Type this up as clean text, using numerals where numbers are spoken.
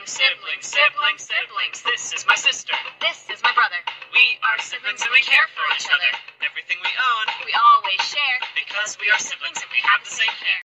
Siblings, siblings, siblings. This is my sister. This is my brother. We are siblings and we care for each other. Everything we own, We always share because we are siblings and we have the same care.